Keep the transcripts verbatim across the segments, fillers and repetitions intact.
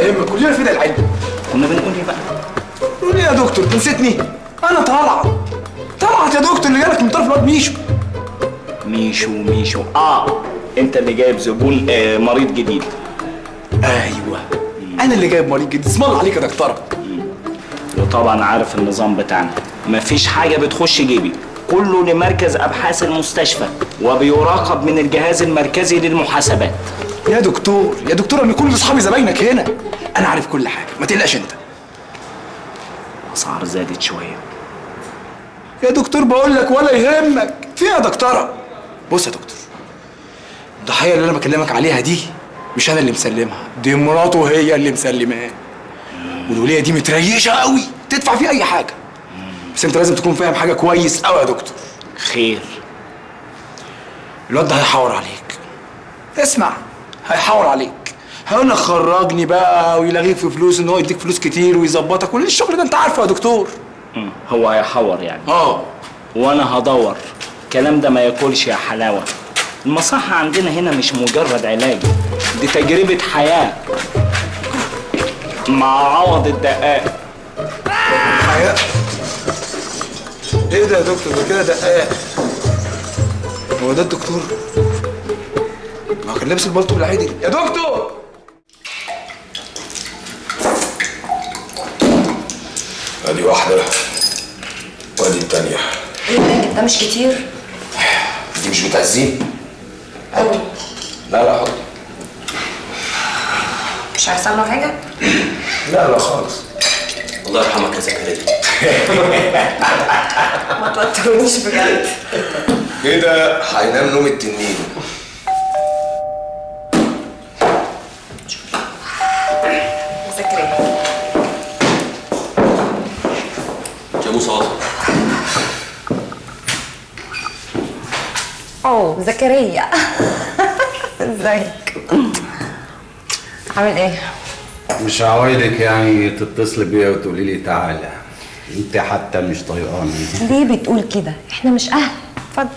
يهمك، كلنا فينا العلم. كنا بنقول ايه بقى؟ قول ايه يا دكتور؟ نسيتني؟ انا طلعت طلعت يا دكتور اللي جالك من طرف الواد ميشو. ميشو ميشو اه انت اللي جايب زبون آه مريض جديد. ايوه انا اللي جايب مريض جديد. اسم الله عليك يا دكتوره. وطبعا عارف النظام بتاعنا، مفيش حاجه بتخش جيبي، كله لمركز ابحاث المستشفى وبيراقب من الجهاز المركزي للمحاسبات. يا دكتور يا دكتور انا كل اصحابي زباينك هنا، انا عارف كل حاجه ما تقلقش انت. الاسعار زادت شويه يا دكتور بقول لك ولا يهمك. في يا دكتوره؟ بص يا دكتور، الضحيه اللي انا بكلمك عليها دي مش انا اللي مسلمها، دي مراته هي اللي مسلماه. والوليه دي متريشه قوي، تدفع فيه اي حاجه. بس انت لازم تكون فاهم حاجه كويس قوي يا دكتور. خير؟ الواد ده هيحاور عليك. اسمع، هيحاور عليك، هيقول لك خرجني بقى ويلغيك في فلوس، ان هو يديك فلوس كتير ويظبطك كل الشغل ده انت عارفه يا دكتور. مم. هو هيحور يعني؟ اه. وانا هدور. الكلام ده ما ياكلش يا حلاوه. المصحة عندنا هنا مش مجرد علاج، دي تجربة حياة مع عوض الدقاق. حياة؟ ايه ده يا دكتور؟ ده كده دقاق. هو ده الدكتور؟ ما كان لابس البلطو بالعادي. يا دكتور! ادي واحدة وادي التانية. ايه ده؟ ده مش كتير؟ دي مش بتعزين؟ قوي. لا لا حط. مش هيحصل له حاجة؟ لا لا خالص. الله يرحمك يا زكريا. ما توترونيش بجد. كده هينام نوم التنين. زكريا جاموس عاطل. اوه زكريا. ازيك؟ عامل ايه؟ مش عوايدك يعني تتصل بيا وتقولي لي تعالى، انت حتى مش طايقاني. ليه بتقول كده؟ احنا مش اهل. اتفضل.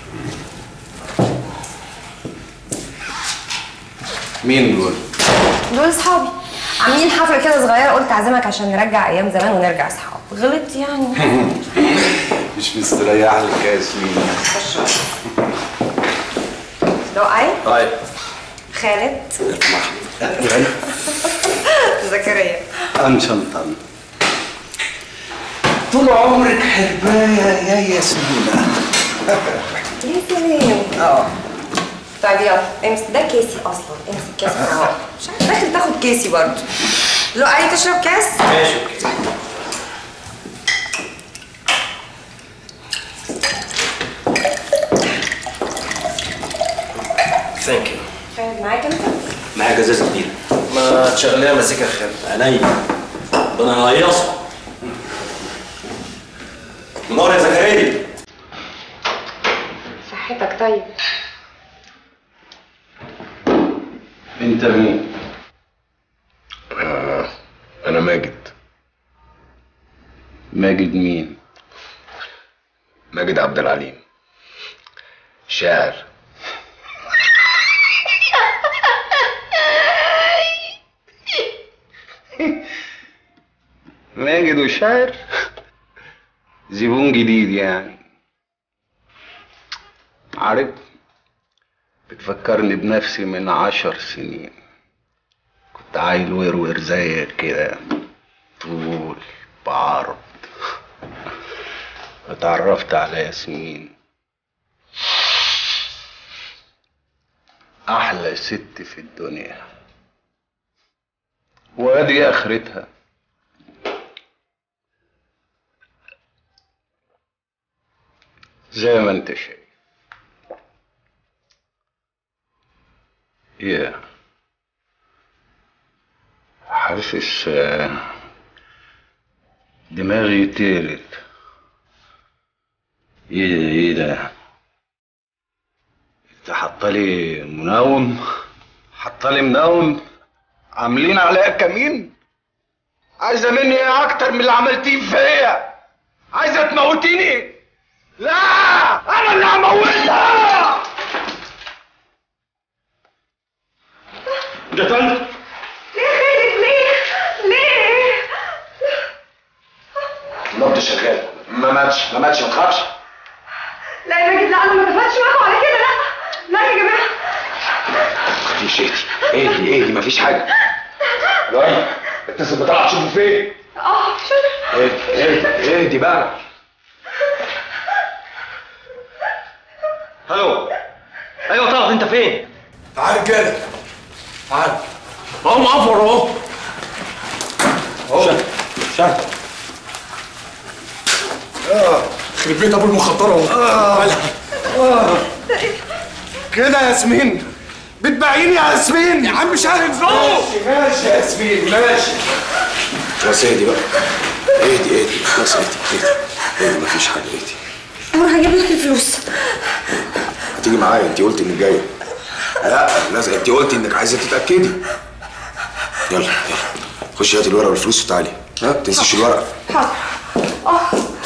مين دول؟ دول اصحابي عاملين حفله كده صغيره، قلت اعزمك عشان نرجع ايام زمان ونرجع اصحاب. غلطت يعني؟ مش مستريح لك يا ياسمين. لؤي؟ طيب. خالد؟ زكريا. انشنطن. طول عمرك حربايه يا ياسمينة. يا سلام. اه طيب يلا امسك، ده كيسي اصلا، امسك كاس اهو. مش عارف داخل تاخد كيسي برضه. لؤي تشرب كاس؟ ماشي اوكي. ثانك يو. خالد معاك انت؟ معايا جزازة كبيرة. ما تشغليها مزيكا يا خالد. عينيا. ده انا هيصها. منور يا زكريا. صحتك طيب. انت مين؟ آه انا ماجد. ماجد مين؟ ماجد عبد العليم، شاعر. ماجد وشاعر؟ زبون جديد يعني. عارف، بتفكرني بنفسي من عشر سنين. كنت عيل ورور زيك كده، طول بعرض. اتعرفت على ياسمين، احلى ست في الدنيا، وادي اخرتها. زي ما انت شايف. يا حاسس دماغي تيرت. ايه ده ايه ده؟ انت حاطالي منوم؟ حاطالي منوم؟ عاملين عليا كمين؟ عايزه مني ايه اكتر من اللي عملتيه فيا؟ عايزه تموتيني؟ لا، انا اللي هموتها. جتنت؟ ليه خالد ليه؟ الواد شغال. ما ماتش ما ماتش ما تخافش. لا يا ماجد، لا انا ما اتفقتش معاكم على كده، لا لا يا جماعه. ما تخافيش، اهدي اهدي اهدي مفيش حاجه. لؤي اتصل بطلعت تشوفه فين؟ اه شوف. اهدي اهدي اهدي بقى. الو. ايوه طلعت، انت فين؟ تعال يا رجاله تعال. اهو معفر اهو اهو شهد. اه يخرب بيت ابو المخدره اهو. اه كده يا ياسمين بتبيعيني يا ياسمين. يا عم شهد فوق. ماشي ماشي يا ياسمين ماشي. خلاص اهدي بقى. اهدي اهدي خلاص اهدي اهدي اهدي مفيش حاجه اهدي. انا هجيب لك الفلوس. هتيجي معايا، انت قلتي انك جايه. لا لازم، انت قلتي انك عايزه تتاكدي. يلا يلا خشي هاتي الورقه والفلوس وتعالي. ها ما تنسيش الورقه. حاضر. اه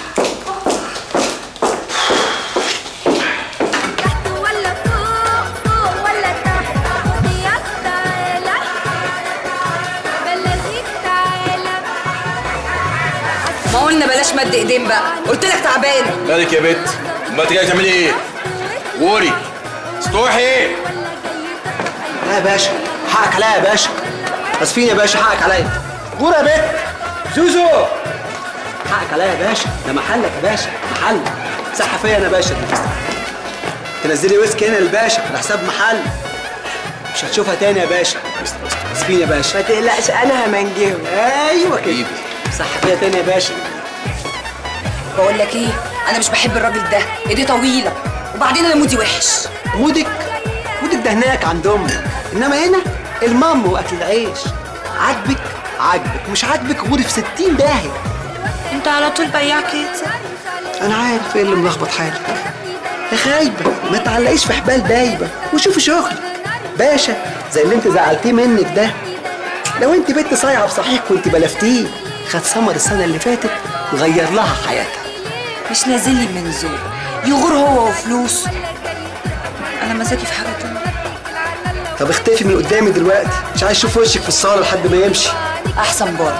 ما قلنا بلاش مد ايدين بقى، قلت لك تعبانه. مالك يا بت؟ ما انت جايه تعملي ايه؟ قولي استوحي ايه؟ لا يا باشا، حقك عليا يا باشا. اسفين يا باشا، حقك عليا. جورة يا بت. زوزو حقك عليا يا باشا، ده محلك يا باشا، محل. صح فيا انا يا باشا. تنزلي ويسكي هنا للباشا على حساب محل، مش هتشوفها تاني يا باشا. اسفين يا باشا. ما تقلقش انا همنجيهم. ايوه كده. صح فيا تاني يا باشا. بقول لك ايه، انا مش بحب الراجل ده، ايديه طويله، وبعدين انا مودي وحش. مودك مودك ده هناك عند امك، انما هنا المام واكل العيش. عاجبك عاجبك، مش عاجبك غوري في ستين داهيه. انت على طول بياع كده. انا عارف ايه اللي ملخبط حالك يا خايبه. ما تعلقيش في حبال دايبه وشوفي شغلك باشا زي اللي انت زعلتيه منك ده. لو انت بنت صايعه بصحيح كنت بلفتيه. خد سمر السنه اللي فاتت وغير لها حياتها. مش نازل لي من زور يغور هو وفلوسه. انا مزاجي في حاجه تانية. طب اختفي من قدامي دلوقتي، مش عايز اشوف وشك في الصاله لحد ما يمشي. احسن برضه.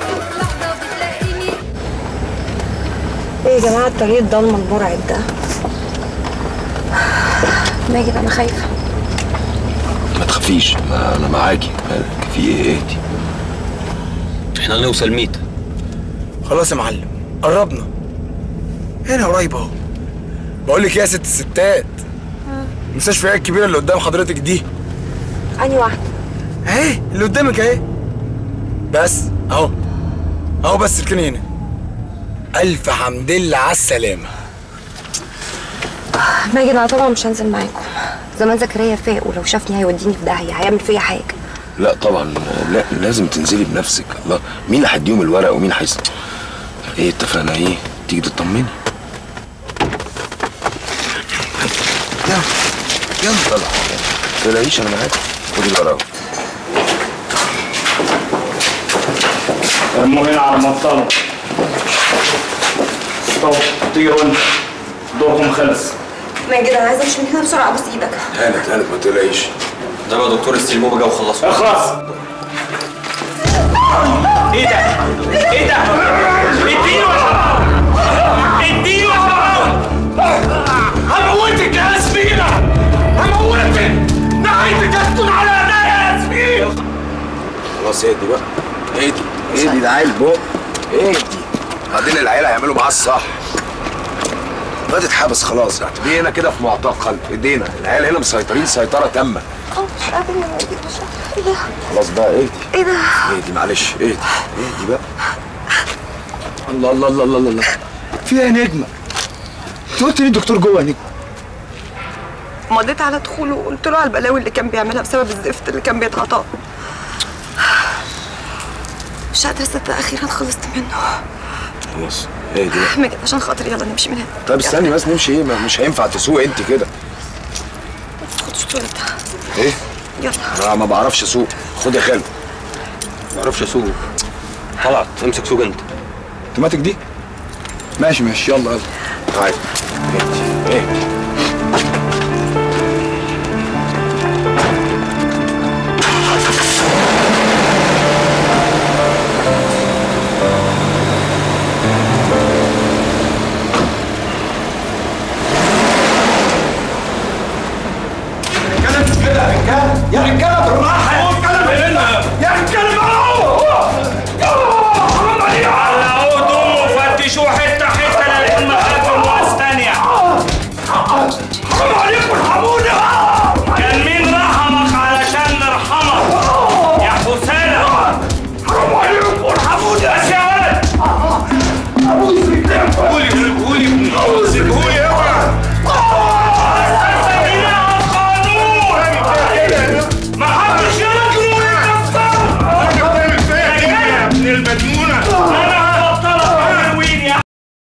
ايه يا جماعه الطريق الضلمه المرعب ده؟ ماجد انا خايفه. ما تخافيش، ما انا معاكي. مالك في ايه؟ اهدي. احنا هنوصل ميت. خلاص يا معلم قربنا، هنا قريب اهو. بقول لك يا ست الستات، المستشفى الكبيره اللي قدام حضرتك دي. انهي واحده؟ اهي اللي قدامك اهي. بس اهو اهو بس اركني هنا. الف حمد لله على السلامه. ماجد انا طبعا مش هنزل معاكم. زمان زكريا فاق، ولو شافني هيوديني في داهيه، هيعمل فيا حاجه. لا طبعا، لا لازم تنزلي بنفسك. الله، مين اللي هيديهم الورق ومين هيس. ايه اتفقنا ايه؟ تيجي تطمني. يلا يلا طلع. ما تلاقيش انا معاك. خدي الورقه. ارموا هنا على المبطله. طب تيجي هون، دوركم خلص. ماجد انا عايزه امشي من هنا بسرعه، ابوس ايدك. هانت هانت ما تقلقيش. ده يا دكتور استلموه بقى وخلصوا. اخلص. ايه ده؟ ايه ده؟ اديله يا شباب! اديله يا شباب! هموتك يا ياسمينة! هموتك! نهايتك هتكون على ايديا يا ياسمين! خلاص اهدي بقى. اهدي اهدي، ده عيل بق. اهدي. بعدين العيال هيعملوا معاه الصح. الواد اتحبس خلاص، اعتبريه هنا كده في معتقل ايدينا. العيال هنا مسيطرين سيطره تامه. اه مش قادر يا ماجد، مش قادر. ايه ده؟ خلاص بقى اهدي. ايه ده؟ اهدي معلش اهدي اهدي بقى. الله الله الله الله الله. في ايه يا نجمه؟ انت قلت لي الدكتور جوه يا نجمه. مضيت على دخوله وقلت له على البلاوي اللي كان بيعملها بسبب الزفت اللي كان بيتعاطاه. مش قادره اصدق اخيرا خلصت منه. خلاص اهدي بقى. ماجد عشان خاطري يلا نمشي من هنا. طب استني بس نمشي. ايه مش هينفع تسوق انت كده. خد الشطوره ده. ايه؟ يلا. انا ما بعرفش اسوق. خد يا خالد. ما بعرفش اسوق. طلعت امسك سوق انت. اوتوماتيك دي؟ ماشي ماشي يلا يلا. تعالى. اهدي اهدي.